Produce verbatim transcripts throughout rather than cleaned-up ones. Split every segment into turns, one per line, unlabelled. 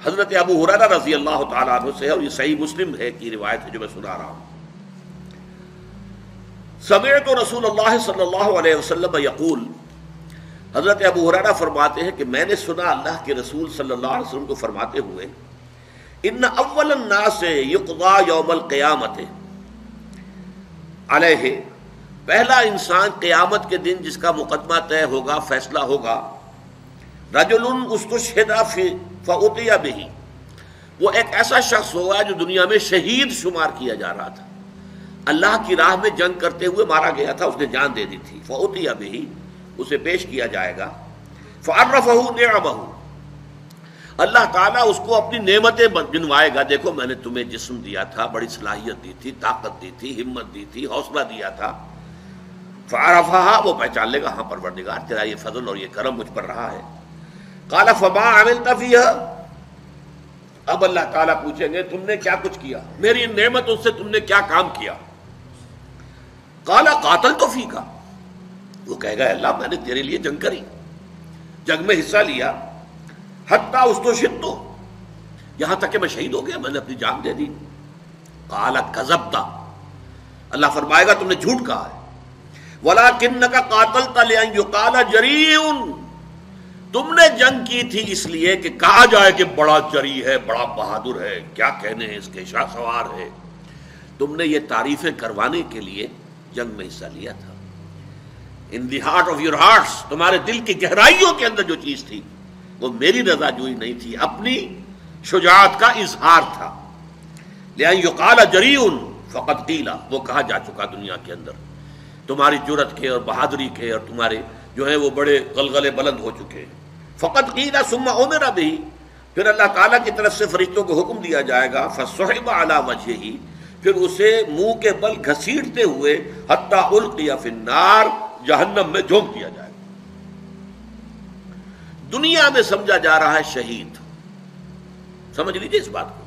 حضرت ابو ہریرہ رضی اللہ تعالیٰ عنہ سے ہے، اور یہ صحیح مسلم ہے کی روایت ہے جو میں سنا رہا ہوں. سمعت رسول اللہ صلی اللہ علیہ وسلم یقول، حضرت ابو ہریرہ فرماتے ہیں کہ میں نے سنا اللہ کے رسول صلی اللہ علیہ وسلم کو فرماتے ہوئے، ان اول الناس یقضى یوم القیامت علیہ، پہلا انسان قیامت کے دن جس کا مقدمہ طے ہوگا، فیصلہ ہوگا، رجل استشہد فأتي بہ، وہ ایک ایسا شخص ہوگا جو دنیا میں شہید شمار کیا جا رہا تھا، اللہ کی راہ میں جنگ کرتے ہوئے مارا گیا تھا، اس نے جان دے دی تھی. فأتي بہ، اسے پیش کیا جائے گا. فعرفہ نعمہ، اللہ تعالیٰ اس کو اپنی نعمتیں گنوائے گا، دیکھو میں نے تمہیں جسم دیا تھا، بڑی صلاحیت دی تھی، طاقت دی تھی، ہمت دی تھی، حوصلہ دیا تھا. فعرفہ، وہ پہچان لے گا، ہاں پروردگار تیرا یہ فضل اور یہ کرم مجھ پر رہا ہے. قال فما عملت فیہا، اب اللہ تعالیٰ پوچھیں گے تم نے کیا کچھ کیا، میری نعمت سے تم نے کیا کام کیا. قال قاتلت فیک، وہ کہے گا اللہ میں نے تیرے لیے جنگ کری، جنگ میں حصہ لیا، حتی استشہدت، یہاں تک کہ میں شہید ہو گیا، میں نے اپنی جان دے دی. قال کذبت، اللہ فرمائے گا تم نے جھوٹ کہا ہے. ولکنک قاتلت لان یقال جریء، تم نے جنگ کی تھی اس لیے کہ کہا جائے کہ بڑا جری ہے، بڑا بہادر ہے، کیا کہنے ہیں اس کے، شاہ سوار ہے. تم نے یہ تعریفیں کروانے کے لیے جنگ میں حصہ لیا تھا. In the heart of your hearts, تمہارے دل کی گہرائیوں کے اندر جو چیز تھی وہ میری رضا جوئی نہیں تھی، اپنی شجاعت کا اظہار تھا. لأن یقال جریء فقد قیل، وہ کہا جا چکا دنیا کے اندر تمہاری جرأت کے اور بہادری کے، اور تمہارے جو ہیں وہ بڑے غلغلے بلند ہو چکے. فقد قیل ثم امر بہ، پھر اللہ تعالیٰ کی طرف سے فرشتوں کو حکم دیا جائے گا. فصحب علی وجہہ، پھر اسے منہ کے بل گھسیٹتے ہوئے حتی القی فی النار، جہنم میں جھونک دیا جائے گا. دنیا میں سمجھا جا رہا ہے شہید، سمجھ لیجیے اس بات کو،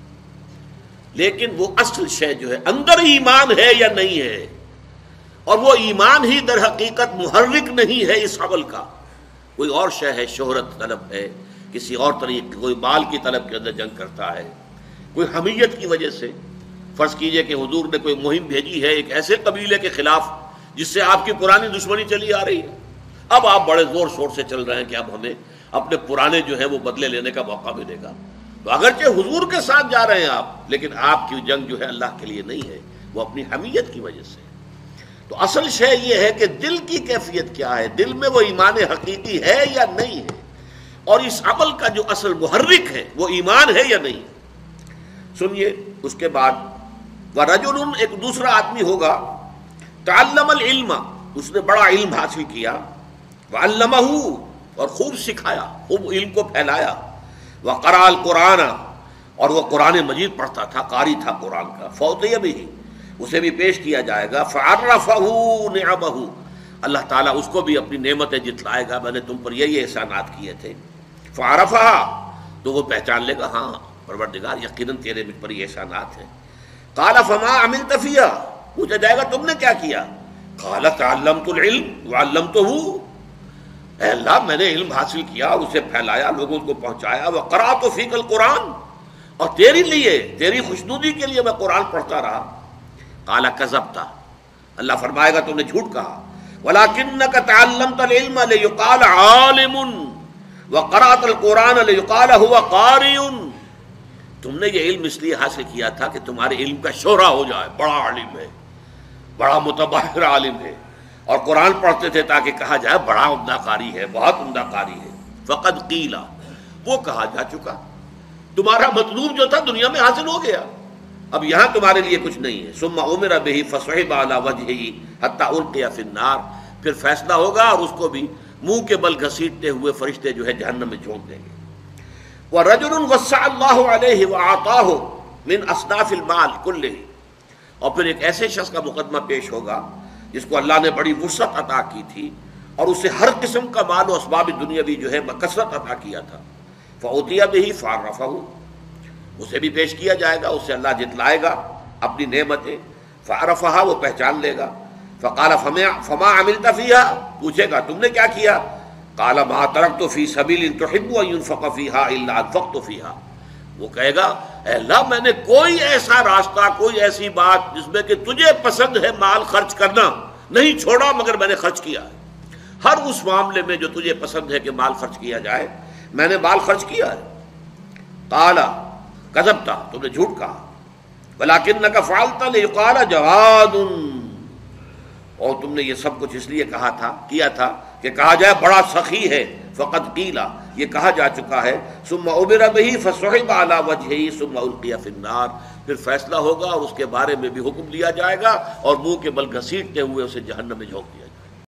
لیکن وہ اصل شے جو ہے اندر ایمان ہے یا نہیں ہے، اور وہ ایمان ہی در حقیقت محرک نہیں ہے اس عمل کا. کوئی اور شے ہے، شہرت طلب ہے، کسی اور طریقے، کوئی مال کی طلب کے اندر جنگ کرتا ہے، کوئی حمیت کی وجہ سے. فرض کیجئے کہ حضور نے کوئی مہم بھیجی ہے ایک ایسے قبیلے کے خلاف جس سے آپ کی پرانی دشمنی چلی آ رہی ہے، اب آپ بڑے زور شور سے چل رہے ہیں کہ اب ہمیں اپنے پرانے جو ہے وہ بدلے لینے کا موقع ملے گا. تو اگرچہ حضور کے ساتھ جا رہے ہیں آپ، لیکن آپ کی جنگ جو ہے اللہ کے لیے نہیں ہے، وہ اپنی حمیت کی وجہ سے. تو اصل شے یہ ہے کہ دل کی کیفیت کیا ہے، دل میں وہ ایمان حقیقی ہے یا نہیں ہے، اور اس عمل کا جو اصل محرک ہے وہ ایمان ہے یا نہیں. سنیے اس کے بعد وَرَجُلٌ، ایک دوسرا آدمی ہوگا، تعلم العلم، اس نے بڑا علم حاصل کیا، وعلمہ، اور خوب سکھایا، خوب علم کو پھیلایا، وقرأ القرآن، اور وہ قرآن مجید پڑھتا تھا، قاری تھا قرآن کا. فأتي بہ، اسے بھی پیش کیا جائے گا. فعرفہ نعمہ، اللہ تعالیٰ اس کو بھی اپنی نعمتیں جتلائے گا، میں نے تم پر یہ یہ احسانات کیے تھے. فعرفہ، تو وہ پہچان لے گا، ہاں پروردگار یقیناً تیرے مجھ پر یہ احسانات ہیں. قال فما عملت فیہا، پوچھا جائے گا تم نے کیا کیا. قال تعلمت العلم وعلمتہ، اے اللہ میں نے علم حاصل کیا، اسے پھیلایا، لوگوں کو پہنچایا. وقرأت فیک القرآن، اور تیری لیے، تیری خوشنودی کے لیے میں قرآن پڑھتا رہا. قال کذبت، اللہ فرمائے گا تم نے جھوٹ کہا. ولکنک تعلمت العلم لیقال عالم وقرأت القرآن لیقال هو قاری، تم نے یہ علم اس لیے حاصل کیا تھا کہ تمہارے علم کا شہرہ ہو جائے، بڑا عالم ہے، بڑا متبحر عالم ہے، اور قرآن پڑھتے تھے تاکہ کہا جائے بڑا عمدہ قاری ہے، بہت عمدہ قاری ہے. فقد قیل، وہ کہا جا چکا، تمہارا مطلوب جو تھا دنیا میں حاصل ہو گیا، اب یہاں تمہارے لیے کچھ نہیں ہے. ثم امر بہ فصحب علی وجہہ حتی القی فی النار، پھر فیصلہ ہوگا اور اس کو بھی منہ کے بل گھسیٹتے ہوئے فرشتے جو ہے جہنم میں جھونک دیں گے. وَرَجُلٌ وَسَّعَ اللَّهُ عَلَيْهِ وَأَعْطَاهُ مِنْ أَصْنَافِ الْمَالِ كُلِّهِ، اور پھر ایک ایسے شخص کا مقدمہ پیش ہوگا جس کو اللہ نے بڑی وسعت عطا کی تھی اور اسے ہر قسم کا مال و اسباب دنیاوی جو ہے بکثرت عطا کیا تھا. فأتي بہ فعرفہ، اسے بھی پیش کیا جائے گا، اسے اللہ جتلائے گا اپنی نعمتیں. فعرفہا، وہ پہچان لے گا. فقال فما عملت فیہا، پوچھے گا تم نے کیا کیا. قال ما ترکت فی سبیل تحب ان ينفق فیہا الا انفقت فیہا، وہ کہے گا اے اللہ میں نے کوئی ایسا راستہ، کوئی ایسی بات جس میں کہ تجھے پسند ہے مال خرچ کرنا نہیں چھوڑا، مگر میں نے خرچ کیا ہے۔ ہر اس معاملے میں جو تجھے پسند ہے کہ مال خرچ کیا جائے میں نے مال خرچ کیا ہے۔ قال کذبت، تم نے جھوٹ کہا، ولکنک فعلت لیقال جواد، اور تم نے یہ سب کچھ اس لیے کہا تھا کیا تھا کہ کہا جائے بڑا سخی ہے، فقد قیل، یہ کہا جا چکا ہے، ثم عبر بہ فصحب علی وجہہ ثم القی فی النار، پھر فیصلہ ہوگا اور اس کے بارے میں بھی حکم دیا جائے گا اور منہ کے بل گھسیٹتے ہوئے اسے جہنم میں جھونک دیا